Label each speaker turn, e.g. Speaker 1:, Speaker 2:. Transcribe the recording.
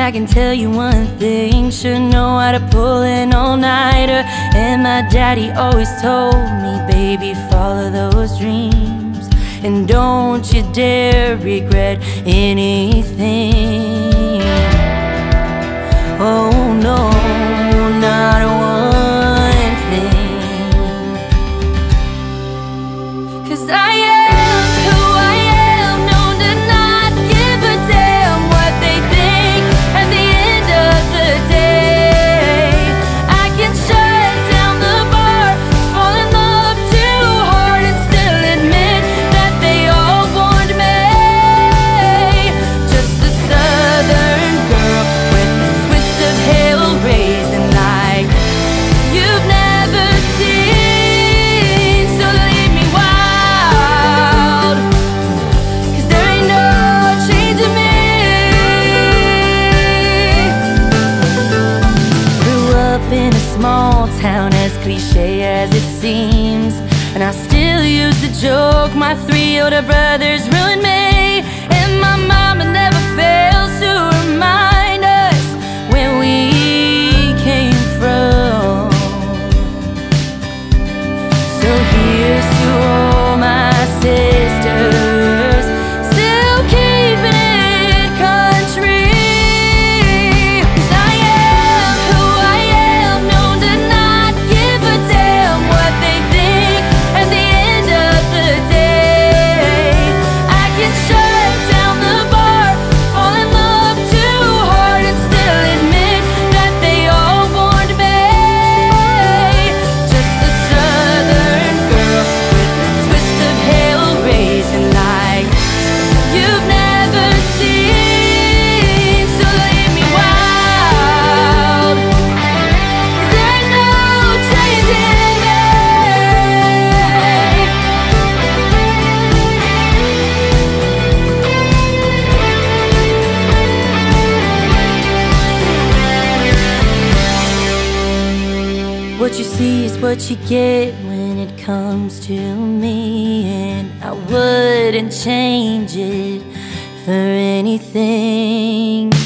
Speaker 1: I can tell you one thing, sure know how to pull an all-nighter. And my daddy always told me, baby, follow those dreams, and don't you dare regret anything. Oh no, not one thing. 'Cause I am who I am, known to not give a damn what they think. At the end of the day, I can shut down the bar, fall in love too hard, and still admit that they all warned me. Just a southern girl with a twist of hail raising like you've never seen. So leave me wild, 'cause there ain't no changing me. Grew up in a small town, as cliche as it seems, and I still use the joke, my 3 older brothers ruined me. And my mama never fails to remind us where we came from. So here's to all my sisters, still keeping it country. 'Cause I am who I am, known to not give a damn what they think. At the end of the day, I can shut down the bar, fall in love too hard, and still admit that they all warned me. Just a southern girl with a twist of hail raising like you've never seen. So leave me wild, 'cause there ain't no changing me. What you see is what you get when it comes to me, and I wouldn't change it for anything.